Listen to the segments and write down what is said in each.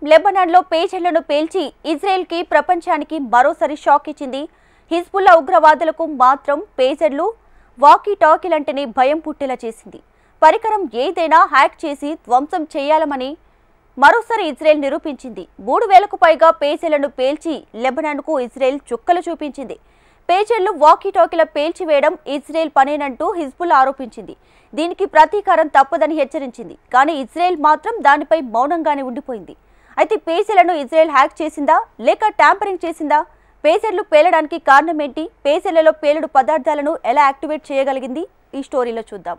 లెబనాన్లో పేజర్లను పేల్చి ఇజ్రాయెల్కి ప్రపంచానికి మరోసారి షాక్ ఇచ్చింది. హిజ్బుల్లా ఉగ్రవాదులకు మాత్రం పేజర్లు వాకీ టాకీలంటేనే భయం పుట్టేలా చేసింది. పరికరం ఏదైనా హ్యాక్ చేసి ధ్వంసం చేయాలమని మరోసారి ఇజ్రాయెల్ నిరూపించింది. 3000కు పైగా పేజర్లను పేల్చి లెబనాన్కు ఇజ్రాయెల్ చుక్కలు చూపించింది. పేజర్లు వాకీ టాకీల పేల్చివేయడం ఇజ్రాయెల్ పనేనంటూ హిజ్బుల్లా ఆరోపించింది. దీనికి ప్రతీకారం తప్పదని హెచ్చరించింది. కానీ ఇజ్రాయెల్ మాత్రం దానిపై మౌనంగానే ఉండిపోయింది. అయితే పేజర్లను ఇజ్రాయెల్ హ్యాక్ చేసిందా లేక ట్యాంపరింగ్ చేసిందా? పేజర్లు పేలడానికి కారణం ఏంటి? పేజర్లలో పేలుడు పదార్థాలను ఎలా యాక్టివేట్ చేయగలిగింది? ఈ స్టోరీలో చూద్దాం.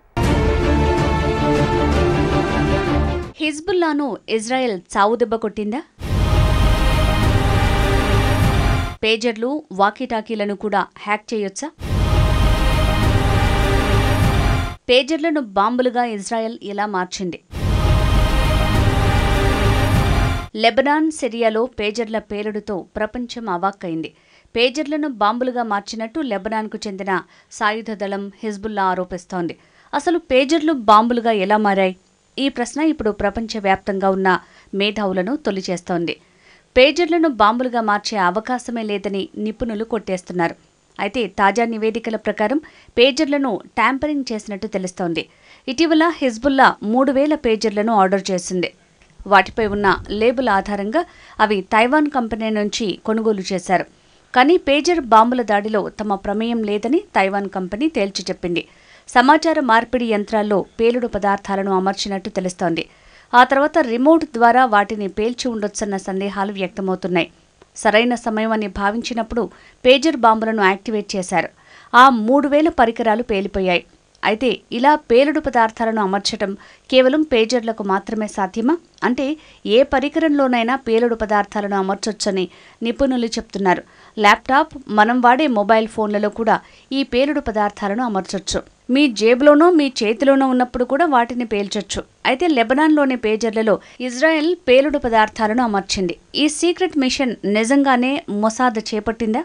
హిజ్బుల్లాను ఇజ్రాయెల్ చావుదెబ్బ కొట్టిందా? పేజర్లు వాకీటాకీలను కూడా హ్యాక్ చేయొచ్చా? పేజర్లను బాంబులుగా ఇజ్రాయెల్ ఎలా మార్చింది? లెబనాన్, సిరియాలో పేజర్ల పేలుడుతో ప్రపంచం అవాక్కైంది. పేజర్లను బాంబులుగా మార్చినట్టు లెబనాన్కు చెందిన సాయుధ దళం హిజ్బుల్లా ఆరోపిస్తోంది. అసలు పేజర్లు బాంబులుగా ఎలా మారాయి? ఈ ప్రశ్న ఇప్పుడు ప్రపంచవ్యాప్తంగా ఉన్న మేధావులను తొలిచేస్తోంది. పేజర్లను బాంబులుగా మార్చే అవకాశమే లేదని నిపుణులు కొట్టేస్తున్నారు. అయితే తాజా నివేదికల ప్రకారం పేజర్లను ట్యాంపరింగ్ చేసినట్టు తెలుస్తోంది. ఇటీవల హిజ్బుల్లా 3000 పేజర్లను ఆర్డర్ చేసింది. వాటిపై ఉన్న లేబుల్ ఆధారంగా అవి తైవాన్ కంపెనీ నుంచి కొనుగోలు చేశారు. కానీ పేజర్ బాంబుల దాడిలో తమ ప్రమేయం లేదని తైవాన్ కంపెనీ తేల్చి చెప్పింది. సమాచార మార్పిడి యంత్రాల్లో పేలుడు పదార్థాలను అమర్చినట్టు తెలుస్తోంది. ఆ తర్వాత రిమోట్ ద్వారా వాటిని పేల్చి ఉండొచ్చన్న సందేహాలు వ్యక్తమవుతున్నాయి. సరైన సమయం అని భావించినప్పుడు పేజర్ బాంబులను యాక్టివేట్ చేశారు. ఆ 3000 పరికరాలు పేలిపోయాయి. అయితే ఇలా పేలుడు పదార్థాలను అమర్చడం కేవలం పేజర్లకు మాత్రమే సాధ్యమా? అంటే ఏ పరికరంలోనైనా పేలుడు పదార్థాలను అమర్చొచ్చని నిపుణులు చెప్తున్నారు. ల్యాప్టాప్, మనం వాడే మొబైల్ ఫోన్లలో కూడా ఈ పేలుడు పదార్థాలను అమర్చొచ్చు. మీ జేబులోనో మీ చేతిలోనో ఉన్నప్పుడు కూడా వాటిని పేల్చొచ్చు. అయితే లెబనాన్లోని పేజర్లలో ఇజ్రాయెల్ పేలుడు పదార్థాలను అమర్చింది. ఈ సీక్రెట్ మిషన్ నిజంగానే మొసాద్ చేపట్టిందా?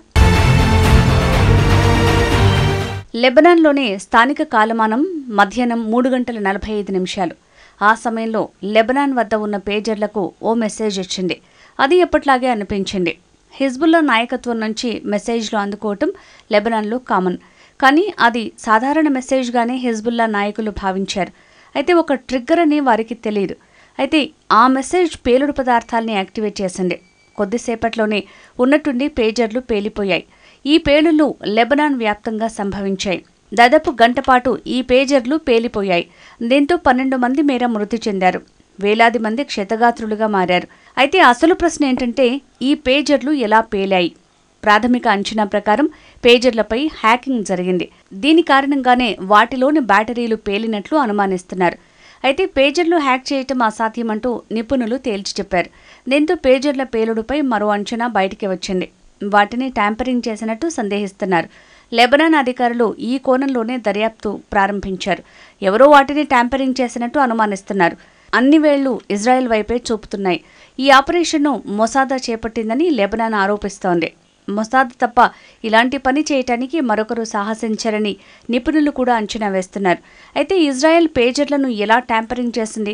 లెబనాన్లోని స్థానిక కాలమానం మధ్యాహ్నం 3:45. ఆ సమయంలో లెబనాన్ వద్ద ఉన్న పేజర్లకు ఓ మెసేజ్ వచ్చింది. అది ఎప్పట్లాగే అనిపించింది. హిజ్బుల్లా నాయకత్వం నుంచి మెసేజ్లు అందుకోవటం లెబనాన్లో కామన్. కానీ అది సాధారణ మెసేజ్గానే హిజ్బుల్లా నాయకులు భావించారు. అయితే ఒక ట్రిగ్గర్ అని వారికి తెలియదు. అయితే ఆ మెసేజ్ పేలుడు పదార్థాలని యాక్టివేట్ చేసింది. కొద్దిసేపట్లోనే ఉన్నట్టుండి పేజర్లు పేలిపోయాయి. ఈ పేలుళ్లు లెబనాన్ వ్యాప్తంగా సంభవించాయి. దాదాపు గంటపాటు ఈ పేజర్లు పేలిపోయాయి. దీంతో 12 మంది మేర మృతి చెందారు. వేలాది మంది క్షతగాత్రులుగా మారారు. అయితే అసలు ప్రశ్న ఏంటంటే ఈ పేజర్లు ఎలా పేలాయి? ప్రాథమిక అంచనా ప్రకారం పేజర్లపై హ్యాకింగ్ జరిగింది. దీని కారణంగానే వాటిలోని బ్యాటరీలు పేలినట్లు అనుమానిస్తున్నారు. అయితే పేజర్లు హ్యాక్ చేయటం అసాధ్యమంటూ నిపుణులు తేల్చి చెప్పారు. దీంతో పేజర్ల పేలుడుపై మరో అంచనా బయటికి వచ్చింది. వాటిని ట్యాంపరింగ్ చేసినట్టు సందేహిస్తున్నారు. లెబనాన్ అధికారులు ఈ కోణంలోనే దర్యాప్తు ప్రారంభించారు. ఎవరో వాటిని ట్యాంపరింగ్ చేసినట్టు అనుమానిస్తున్నారు. అన్ని వేళ్లు ఇజ్రాయెల్ వైపే చూపుతున్నాయి. ఈ ఆపరేషన్ను మొసాద్ చేపట్టిందని లెబనాన్ ఆరోపిస్తోంది. మొసాద్ తప్ప ఇలాంటి పని చేయటానికి మరొకరు సాహసించారని నిపుణులు కూడా అంచనా వేస్తున్నారు. అయితే ఇజ్రాయెల్ పేజర్లను ఎలా ట్యాంపరింగ్ చేసింది?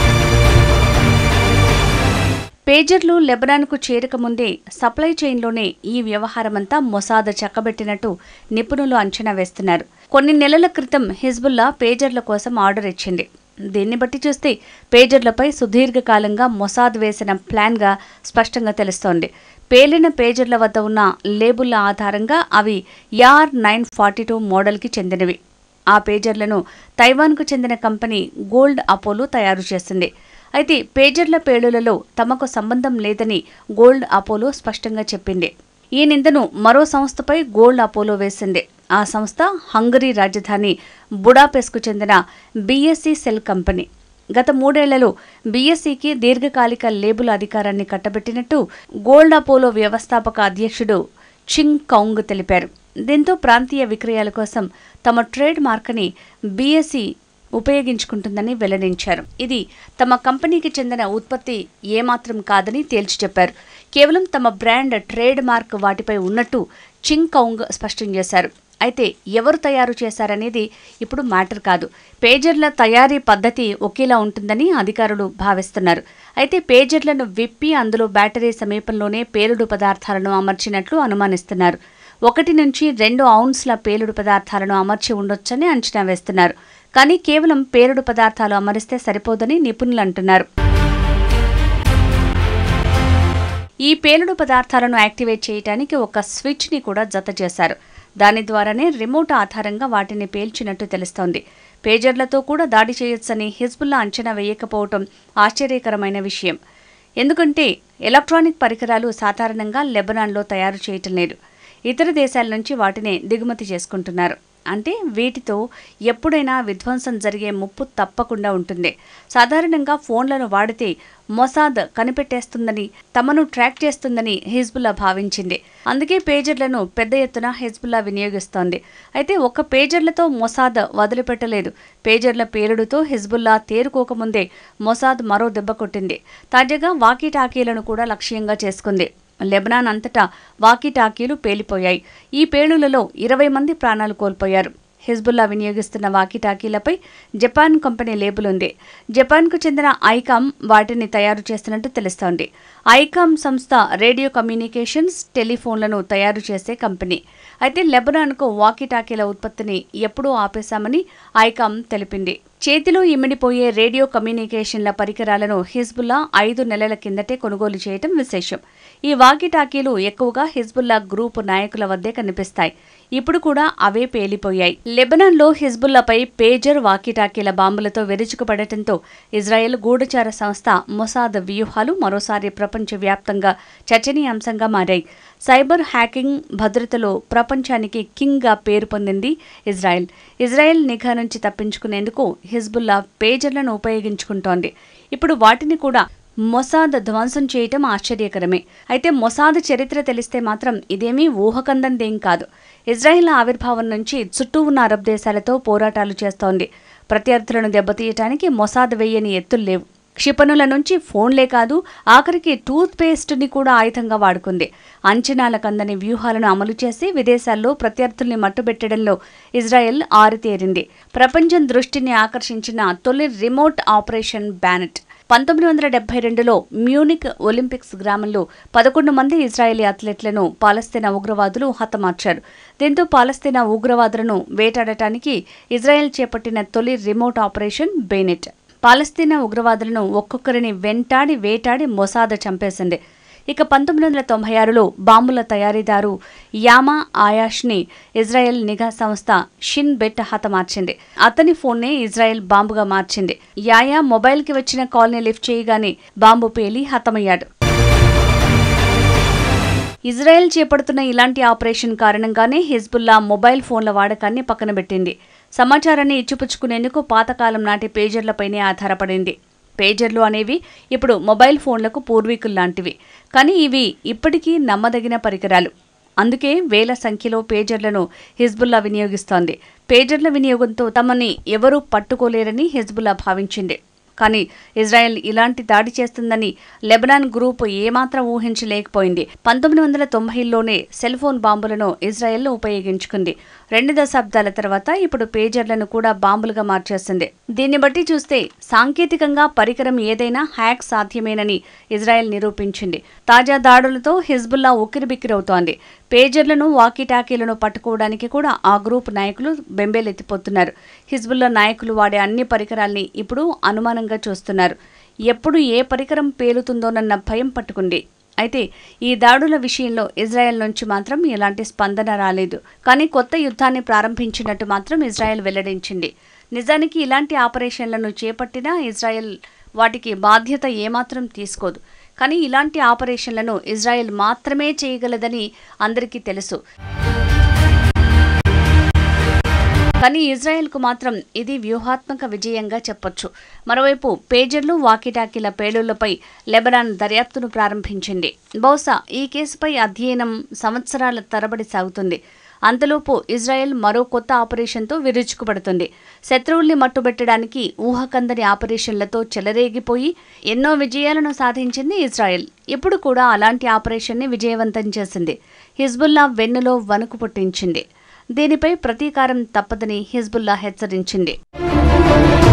పేజర్లు లెబనాన్కు చేరకముందే సప్లై చైన్లోనే ఈ వ్యవహారమంతా మొసాద్ చక్కబెట్టినట్టు నిపుణులు అంచనా వేస్తున్నారు. కొన్ని నెలల క్రితం హిజ్బుల్లా పేజర్ల కోసం ఆర్డర్ ఇచ్చింది. దీన్ని బట్టి చూస్తే పేజర్లపై సుదీర్ఘకాలంగా మొసాద్ వేసిన ప్లాన్గా స్పష్టంగా తెలుస్తోంది. పేలిన పేజర్ల వద్ద ఉన్న లేబుళ్ల ఆధారంగా అవి YAR-942 మోడల్కి చెందినవి. ఆ పేజర్లను తైవాన్కు చెందిన కంపెనీ గోల్డ్ అపోలో తయారు చేసింది. అయితే పేజర్ల పేలుళ్లలో తమకు సంబంధం లేదని గోల్డ్ అపోలో స్పష్టంగా చెప్పింది. ఈ నిందను మరో సంస్థపై గోల్డ్ అపోలో వేసింది. ఆ సంస్థ హంగరీ రాజధాని బుడాపెస్ట్కు చెందిన BSE సెల్ కంపెనీ. గత 3 ఏళ్లలో BSEకి దీర్ఘకాలిక లేబుల్ అధికారాన్ని కట్టబెట్టినట్టు గోల్డ్ అపోలో వ్యవస్థాపక అధ్యక్షుడు చింగ్ కౌంగ్ తెలిపారు. దీంతో ప్రాంతీయ విక్రయాల కోసం తమ ట్రేడ్ మార్క్ని BSE ఉపయోగించుకుంటుందని వెల్లడించారు. ఇది తమ కంపెనీకి చెందిన ఉత్పత్తి ఏమాత్రం కాదని తేల్చి చెప్పారు. కేవలం తమ బ్రాండ్ ట్రేడ్ మార్క్ వాటిపై ఉన్నట్టు చింగ్ కౌంగ్ స్పష్టం చేశారు. అయితే ఎవరు తయారు చేశారనేది ఇప్పుడు మ్యాటర్ కాదు. పేజర్ల తయారీ పద్ధతి ఒకేలా ఉంటుందని అధికారులు భావిస్తున్నారు. అయితే పేజర్లను విప్పి అందులో బ్యాటరీ సమీపంలోనే పేలుడు పదార్థాలను అమర్చినట్లు అనుమానిస్తున్నారు. 1 నుంచి 2 ఔన్స్ల పేలుడు పదార్థాలను అమర్చి ఉండొచ్చని అంచనా వేస్తున్నారు. కానీ కేవలం పేలుడు పదార్థాలు అమరిస్తే సరిపోదని నిపుణులు అంటున్నారు. ఈ పేలుడు పదార్థాలను యాక్టివేట్ చేయడానికి ఒక స్విచ్ని కూడా జత చేశారు. దాని ద్వారానే రిమోట్ ఆధారంగా వాటిని పేల్చినట్టు తెలుస్తోంది. పేజర్లతో కూడా దాడి చేయొచ్చని హిజ్బుల్లా అంచనా వేయకపోవటం ఆశ్చర్యకరమైన విషయం. ఎందుకంటే ఎలక్ట్రానిక్ పరికరాలు సాధారణంగా లెబనాన్లో తయారు చేయటం లేదు. ఇతర దేశాల నుంచి వాటిని దిగుమతి చేసుకుంటున్నారు. అంటే వీటితో ఎప్పుడైనా విధ్వంసం జరిగే ముప్పు తప్పకుండా ఉంటుంది. సాధారణంగా ఫోన్లను వాడితే మొసాద్ కనిపెట్టేస్తుందని, తమను ట్రాక్ చేస్తుందని హిజ్బుల్లా భావించింది. అందుకే పేజర్లను పెద్ద ఎత్తున హిజ్బుల్లా వినియోగిస్తోంది. అయితే ఒక్క పేజర్లతో మొసాద్ వదిలిపెట్టలేదు. పేజర్ల పేలుడుతో హిజ్బుల్లా తేరుకోకముందే మొసాద్ మరో దెబ్బ కొట్టింది. తాజాగా వాకీటాకీలను కూడా లక్ష్యంగా చేసుకుంది. లెబనాన్ అంతటా వాకీటాకీలు పేలిపోయాయి. ఈ పేలుళ్లలో 20 మంది ప్రాణాలు కోల్పోయారు. హిజ్బుల్లా వినియోగిస్తున్న వాకీటాకీలపై జపాన్ కంపెనీ లేబుల్ ఉంది. జపాన్కు చెందిన ఐకామ్ వాటిని తయారు చేస్తున్నట్టు తెలుస్తోంది. ఐకామ్ సంస్థ రేడియో కమ్యూనికేషన్స్, టెలిఫోన్లను తయారు చేసే కంపెనీ. అయితే లెబనాన్కు వాకీటాకీల ఉత్పత్తిని ఎప్పుడూ ఆపేశామని ఐకామ్ తెలిపింది. చేతిలో ఇమిడిపోయే రేడియో కమ్యూనికేషన్ల పరికరాలను హిజ్బుల్లా 5 నెలల కిందటే కొనుగోలు చేయటం విశేషం. ఈ వాకీటాకీలు ఎక్కువగా హిజ్బుల్లా గ్రూపు నాయకుల వద్దే కనిపిస్తాయి. ఇప్పుడు కూడా అవే పేలిపోయాయి. లెబనాన్లో హిజ్బుల్లాపై పేజర్, వాకీటాకీల బాంబులతో విరుచుకుపడటంతో ఇజ్రాయెల్ గూఢచార సంస్థ మొసాద్ వ్యూహాలు మరోసారి ప్రపంచవ్యాప్తంగా చర్చనీయాంశంగా మారాయి. సైబర్ హ్యాకింగ్ భద్రతలో ప్రపంచానికి కింగ్గా పేరు పొందింది ఇజ్రాయెల్. ఇజ్రాయెల్ నిఘా నుంచి తప్పించుకునేందుకు హిజ్బుల్లా పేజర్లను ఉపయోగించుకుంటోంది. ఇప్పుడు వాటిని కూడా మొసాద్ ధ్వంసం చేయటం ఆశ్చర్యకరమే. అయితే మొసాద్ చరిత్ర తెలిస్తే మాత్రం ఇదేమీ ఊహకందందేం కాదు. ఇజ్రాయెల్ ఆవిర్భావం నుంచి చుట్టూ ఉన్న అరబ్ దేశాలతో పోరాటాలు చేస్తోంది. ప్రత్యర్థులను దెబ్బతీయటానికి మొసాద్ వెయ్యని ఎత్తులు లేవు. క్షిపణుల నుంచి ఫోన్లే కాదు, ఆఖరికి టూత్ పేస్ట్ని కూడా ఆయుధంగా వాడుకుంది. అంచనాలకందని వ్యూహాలను అమలు చేసి విదేశాల్లో ప్రత్యర్థుల్ని మట్టుబెట్టడంలో ఇజ్రాయెల్ ఆరితేరింది. ప్రపంచం దృష్టిని ఆకర్షించిన తొలి రిమోట్ ఆపరేషన్ బ్యానెట్ 1972లో మ్యూనిక్ ఒలింపిక్స్ గ్రామంలో 11 మంది ఇజ్రాయెలీ అథ్లెట్లను పాలస్తీనా ఉగ్రవాదులు హతమార్చారు. దీంతో పాలస్తీనా ఉగ్రవాదులను వేటాడటానికి ఇజ్రాయెల్ చేపట్టిన తొలి రిమోట్ ఆపరేషన్ బేనెట్. పాలస్తీనా ఉగ్రవాదులను ఒక్కొక్కరిని వేటాడి మొసాద్ చంపేసింది. ఇక 1996లో బాంబుల తయారీదారు యామా ఆయాష్ని ఇజ్రాయెల్ నిఘా సంస్థ షిన్ బెట్ హతమార్చింది. అతని ఫోన్నే ఇజ్రాయెల్ బాంబుగా మార్చింది. యాయా మొబైల్కి వచ్చిన కాల్ని లిఫ్ట్ చేయగానే బాంబు పేలి హతమయ్యాడు. ఇజ్రాయెల్ చేపడుతున్న ఇలాంటి ఆపరేషన్ కారణంగానే హిజ్బుల్లా మొబైల్ ఫోన్ల వాడకాన్ని పక్కనబెట్టింది. సమాచారాన్ని ఇచ్చిపుచ్చుకునేందుకు పాతకాలం నాటి పేజర్లపైనే ఆధారపడింది. పేజర్లు అనేవి ఇప్పుడు మొబైల్ ఫోన్లకు పూర్వీకుల్లాంటివి. కానీ ఇవి ఇప్పటికీ నమ్మదగిన పరికరాలు. అందుకే వేల సంఖ్యలో పేజర్లను హిజ్బుల్లా వినియోగిస్తోంది. పేజర్ల వినియోగంతో తమని ఎవరూ పట్టుకోలేరని హిజ్బుల్లా భావించింది. కానీ ఇజ్రాయెల్ ఇలాంటి దాడి చేస్తుందని లెబనాన్ గ్రూప్ ఏమాత్రం ఊహించలేకపోయింది. 1990లోనే సెల్ ఫోన్ బాంబులను ఇజ్రాయెల్ ఉపయోగించుకుంది. 2 దశాబ్దాల తర్వాత ఇప్పుడు పేజర్లను కూడా బాంబులుగా మార్చేసింది. దీన్ని బట్టి చూస్తే సాంకేతికంగా పరికరం ఏదైనా హ్యాక్ సాధ్యమేనని ఇజ్రాయెల్ నిరూపించింది. తాజా దాడులతో హిజ్బుల్లా ఉక్కిరిబిక్కిరవుతోంది. పేజర్లను, వాకీటాకీలను పట్టుకోవడానికి కూడా ఆ గ్రూప్ నాయకులు బెంబేలెత్తిపోతున్నారు. హిజ్బుల్లా నాయకులు వాడే అన్ని పరికరాల్ని ఇప్పుడు అనుమానంగా చూస్తున్నారు. ఎప్పుడు ఏ పరికరం పేలుతుందోనన్న భయం పట్టుకుంది. అయితే ఈ దాడుల విషయంలో ఇజ్రాయెల్ నుంచి మాత్రం ఎలాంటి స్పందన రాలేదు. కానీ కొత్త యుద్ధాన్ని ప్రారంభించినట్టు మాత్రం ఇజ్రాయెల్ వెల్లడించింది. నిజానికి ఇలాంటి ఆపరేషన్లను చేపట్టినా ఇజ్రాయెల్ వాటికి బాధ్యత ఏమాత్రం తీసుకోదు. కానీ ఇలాంటి ఆపరేషన్లను ఇజ్రాయెల్ మాత్రమే చేయగలదని అందరికీ తెలుసు. కానీ ఇజ్రాయెల్కు మాత్రం ఇది వ్యూహాత్మక విజయంగా చెప్పొచ్చు. మరోవైపు పేజర్లు, వాకీటాకీల పేలుళ్లపై లెబనాన్ దర్యాప్తును ప్రారంభించింది. బహుశా ఈ కేసుపై అధ్యయనం సంవత్సరాల తరబడి సాగుతుంది. అంతలోపు ఇజ్రాయెల్ మరో కొత్త ఆపరేషన్తో విరుచుకుపడుతుంది. శత్రువుల్ని మట్టుబెట్టడానికి ఊహకందని ఆపరేషన్లతో చెలరేగిపోయి ఎన్నో విజయాలను సాధించింది ఇజ్రాయెల్. ఇప్పుడు కూడా అలాంటి ఆపరేషన్ని విజయవంతం చేసింది. హిజ్బుల్లా వెన్నులో వణుకు పుట్టించింది. దీనిపై ప్రతీకారం తప్పదని హిజ్బుల్లా హెచ్చరించింది.